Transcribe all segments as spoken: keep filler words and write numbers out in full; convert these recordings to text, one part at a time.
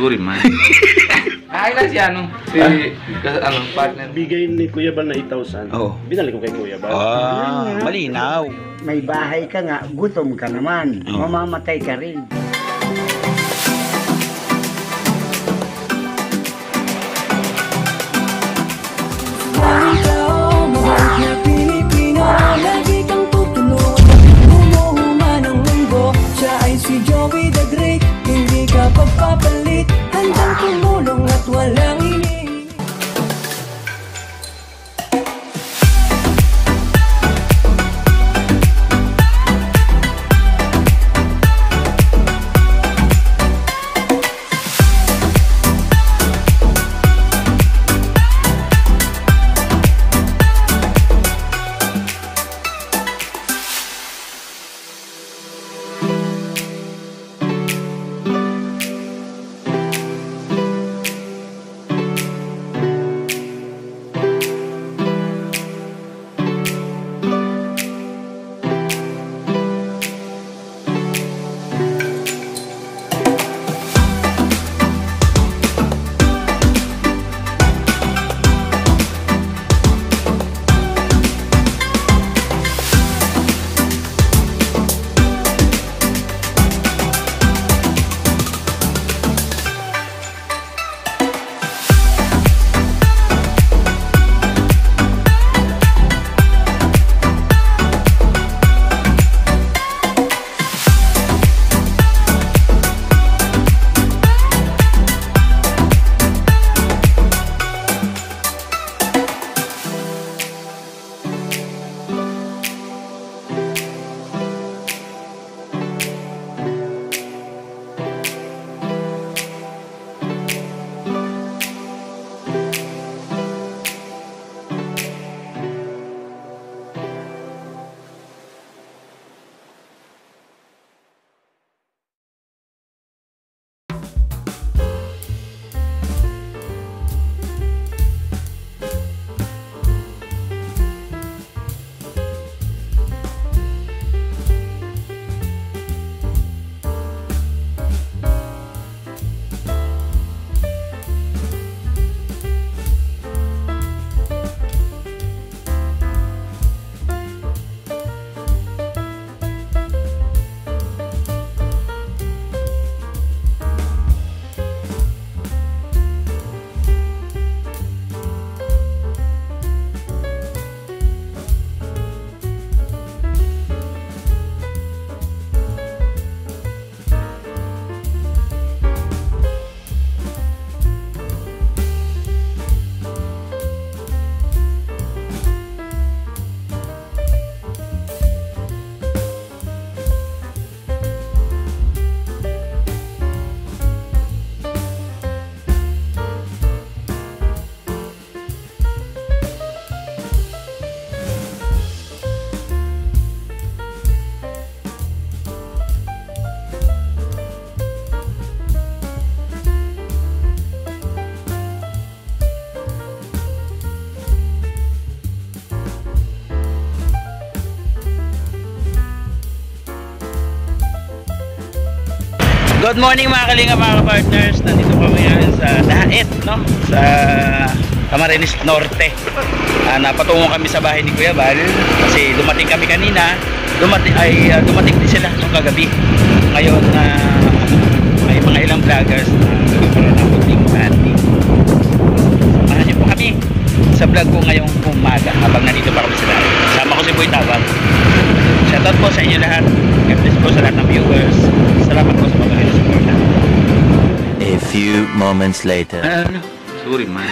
sorry man. Ay lang si ano, si ah? ano, partner. Bigay ni Kuya Bal na eight thousand. Oh. Binalik ko kay Kuya Bal. Ah, malinaw. May bahay ka nga, gutom ka naman. Oh. Mamamatay ka rin. Si Joey the Great, hindi ka pagpapalit, handang tumulong at walang hinihingi. Good morning mga kalinga, mga partners. Nandito kami ngayon sa Daet, no? Sa Camarines Norte. Uh, napatungo kami sa bahay ni Kuya Bal kasi dumating kami kanina. Dumating ay uh, dumating din sila nung kagabi. Ngayon na uh, may mga ilang vloggers na nagkaroon ng public party. Samahan niyo po kami sa vlog ko ngayong umaga habang nandito pa kami sa Daet. Sama ko si Boy Tawag. Shoutout po sa inyo lahat. God bless po sa lahat ng viewers. Salamat po sa pagkakas support. A few moments later. Ano? Sorry man.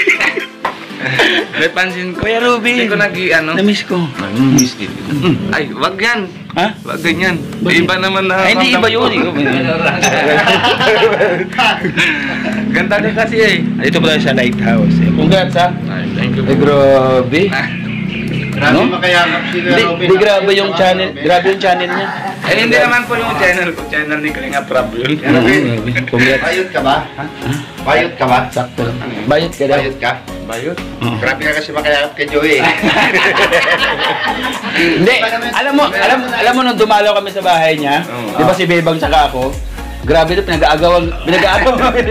May pansin ko. Kuya Ruby. Hindi ko nag- ano. Na-miss ko. Nag-miss din. Ay, wag yan. Ha? Wag ganyan. Iba naman na. Ay, hindi iba yun. Ganda ka kasi eh. Dito po tayo sa lighthouse. Eh, congrats ha. Ay, thank you. Ay, grabe. Grabe No? makayakap si Hindi, hindi grabe yung channel. Grabe yung channel niya. Eh, hindi naman po yung channel ko. Channel ni Kalinga Prab yun. Congrats. Bayot ka ba? Ha? Bayot ka ba? Sakto. Bayot ka daw. Bayot ka? Bayot? Grabe ka kasi makayakap kay Joey. Hindi. Alam mo, alam alam mo nung dumalaw kami sa bahay niya, Oo. 'di ba si Bebang tsaka ako? Grabe na, pinag-aagawan, pinag-aagawan kami.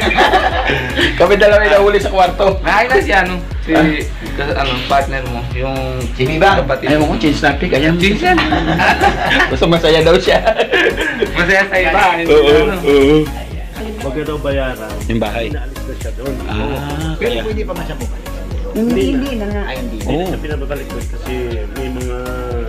Kami dalawa yung nahuli sa kwarto. Nakakita si ano, si kas- ano, partner mo, yung Jimmy Bang. kapatid. Ayaw mo kung change topic, ayan. Jinx yan. Basta masaya daw siya. Masaya sa iba. hindi Oo, ano. oo. Wag na daw bayaran. Yung bahay. Inaalis na siya doon. Ah, Pero kaya. pwede pa man siya bukas. Hindi, hindi na nga. Ay, hindi. Hindi Oo. na siya pinababalik doon kasi may mga...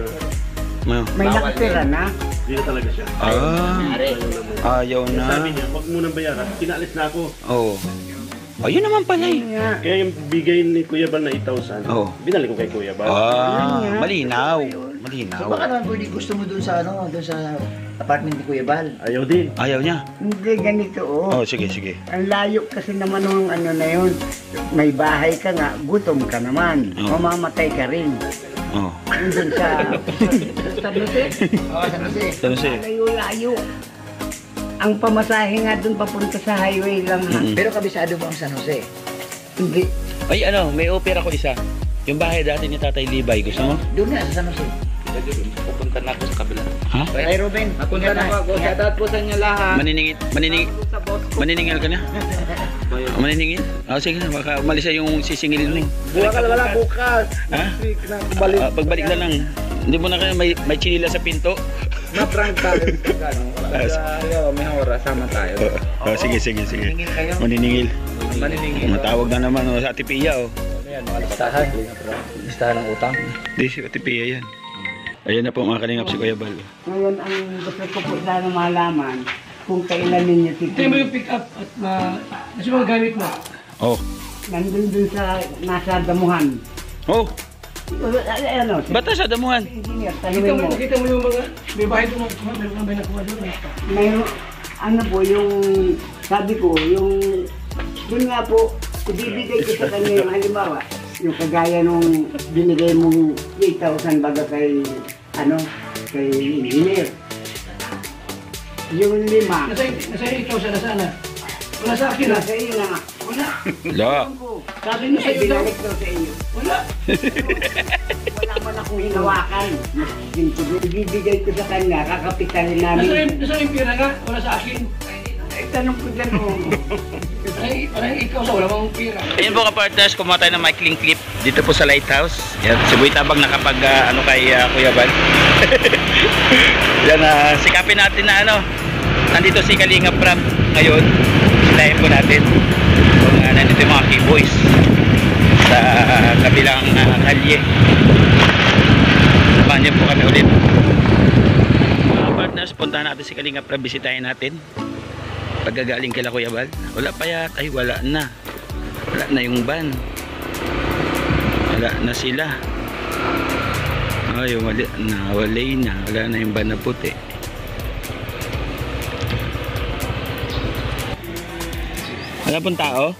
Ano? May Bawal nakatira din. na. Hindi na talaga siya. Ah, Nangyari. ayaw na. Sabi niya, wag mo nang bayaran. Pinaalis na ako. Oo. Ayun naman pala eh. Yun nga. Kaya yung bigay ni Kuya Bal na eight thousand, Oo. binalik ko kay Kuya Bal. Ah, malinaw. So Malinaw. baka naman pwede gusto mo dun sa ano, dun sa apartment ni Kuya Bal. Ayaw din. Ayaw niya. Hindi ganito oh. Oh, sige, sige. Ang layo kasi naman ng ano na yun. May bahay ka nga, gutom ka naman. Oo. Mamamatay ka rin. Oh. Nandun sa... sa Jose. Oo, San Jose. Ano siya? Layo-layo. Ang pamasahe nga dun papunta sa highway lang ha. Mm-mm. Pero kabisado mo ang San Jose. Hindi. Ay, ano, may opera ko isa. Yung bahay dati ni Tatay Libay. Gusto mo? Doon na sa San Jose. Pupunta na ako sa kabila. Ha? Ay, Ruben. Napunta na ako. Shoutout po sa inyo lahat. Maniningil, maniningil, Sa boss ko. maniningil ka na? Maniningil? Ah, sige na, baka umalis siya yung sisingilin mo. Buka ka na wala bukas. Ha? Week na balik. Ah, pagbalik na lang. Hindi mo na kayo may, may chinila sa pinto? Na-prank tayo. Ano, Ayaw, may oras. Sama tayo. Oh, sige, sige, sige. Maniningil kayo. Maniningil. Maniningil. Matawag na naman oh, sa Ate Pia oh. Ayan, mga listahan. Listahan ng utang. Hindi, si Ate Pia yan. Ayan na po mga kalingap si Kuya Bal. Ngayon, ang gusto ko po sana malaman kung kailan ninyo Tingnan mo titigil. yung pick up at na kasi mga gamit mo. Oh. Nandun dun sa nasa damuhan. Oh, Ay, ano, si bata sa damuhan. engineer, Kita tanungin mo, mo. kita mo yung mga may bahay doon, mga meron kang may nakuha doon. Mayroon, ano po, yung, sabi ko, yung, yun nga po, ibibigay ko sa kanya yung halimbawa, yung kagaya nung binigay mong eight thousand baga kay, ano, kay engineer. Yung lima, Nasa nasa ikaw sa nasana. Wala sa akin ah. nasa iyo na nga. Wala. La. Sabi niya, Sa'yo daw. binalik daw sa iyo. Wala. Wala man akong hinawakan. Ibibigay ko sa kanya, kakapitalin Nasa namin. nasa yung pira nga, wala sa akin. Ay, tanong ko dyan oh. Parang parang ikaw sa wala mong pira. Ayan po ka-partners, kumuha tayo ng Michaeling clip dito po sa Lighthouse. Yan, si Boy Tabang nakapag ah, ano kay ah, Kuya Bal. Yan, ah, sikapin natin na ano. Nandito si Kalinga Prab ngayon. Sitahin po natin. Kung uh, nandito yung mga keyboys sa uh, kabilang uh, kalye. Samahan niyo po kami ulit. Mga partners, puntahan natin si Kalinga Prab. Bisitahin natin. Pagkagaling kila Kuya Bal. Wala pa yat. Ay, wala na. Wala na yung van. Wala na sila. Ay, wala na. Walay na. Wala na yung van na puti. Wala pong tao?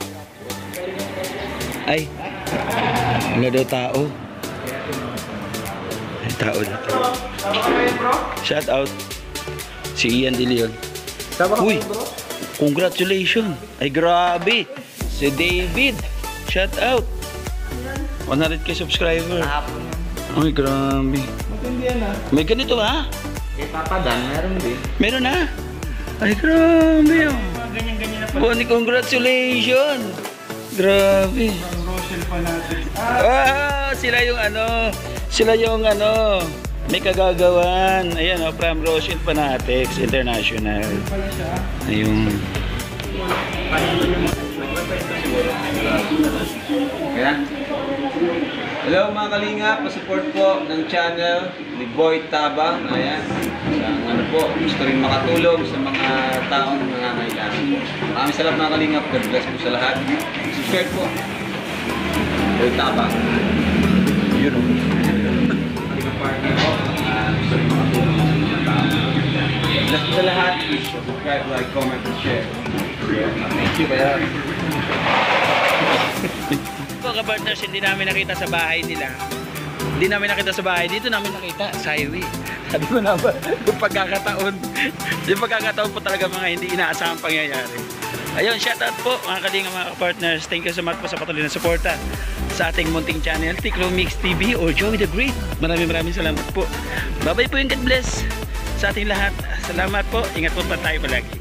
Ay. Wala daw tao. Ay, tao dito. Shout out. Si Ian De Leon. Uy. Congratulations. Ay, grabe. Si David. Shout out. one hundred k subscriber. Ay, grabe. May ganito ha? Kay Papa Dan, meron din. Meron na. Ay, grabe. Oh. Bonnie, congratulations. Grabe. Ah, sila yung ano, sila yung ano, may kagagawan. Ayan, oh, from Rochelle Fanatics International. Ayun. Kaya? Hello mga kalinga, pa-support po ng channel ni Boy Tabang. Ayan. Ang ano po, gusto rin makatulong sa mga taong nangangailangan po. Maraming salamat mga kalinga. God bless po sa lahat. Subscribe po. Boy Tabang. Yun o. Kalinga partner po. Uh, gusto rin makatulong sa mga taong. Bless po sa lahat. Please subscribe, like, comment, and share. Thank you. Kaya. Mga ka-partners, hindi namin nakita sa bahay nila. Hindi namin nakita sa bahay. Dito namin nakita sa highway. Sabi ko na ba, yung pagkakataon. Yung pagkakataon po talaga mga hindi inaasahang pangyayari. Ayun, shoutout po mga kalinga, mga ka-partners. Thank you so much po sa patuloy na suporta sa ating munting channel, Tiklo Mix T V or Joey the Great. Maraming maraming salamat po. Bye-bye po yung God bless sa ating lahat. Salamat po. Ingat po pa tayo palagi.